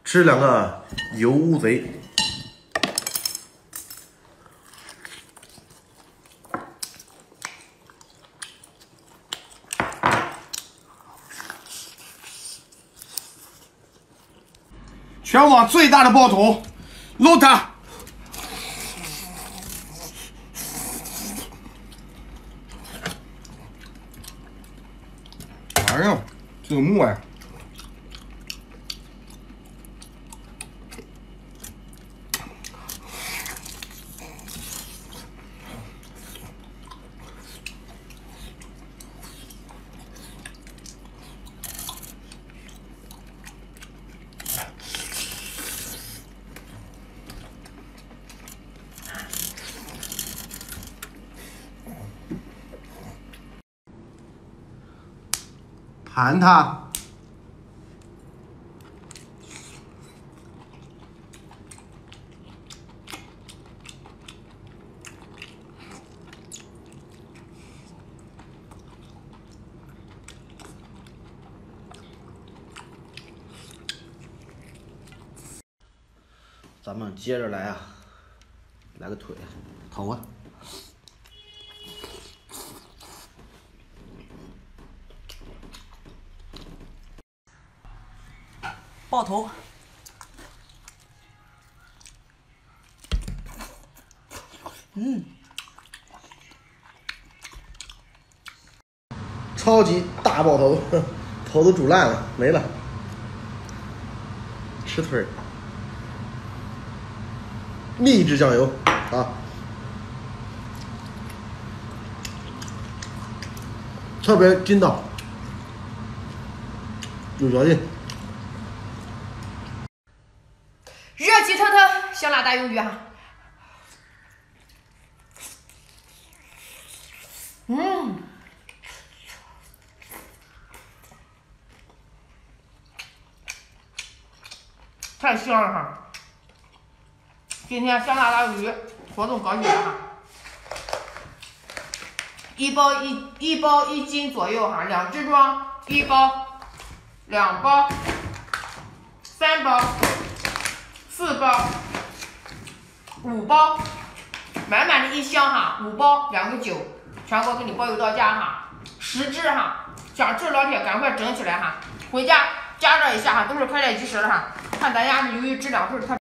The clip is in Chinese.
吃两个油乌贼。 全网最大的爆头，搂它！哎呀，这个木哎！ 盘它，咱们接着来啊，来个腿，头啊。 爆头， 超级大爆头，头都煮烂了，没了。吃腿儿，秘制酱油啊，特别筋道，有嚼劲。 热气腾腾，香辣大鱿鱼哈，太香了哈！今天香辣大鱿鱼活动搞起来哈，一包1斤左右哈，2只装，1包、2包、3包。 4包、5包，满满的一箱哈，5包2个9，全国给你包邮到家哈，10只哈，想吃老铁赶快整起来哈，回家加热一下哈，都是快点及时的哈，看咱家的鱿鱼质量是特。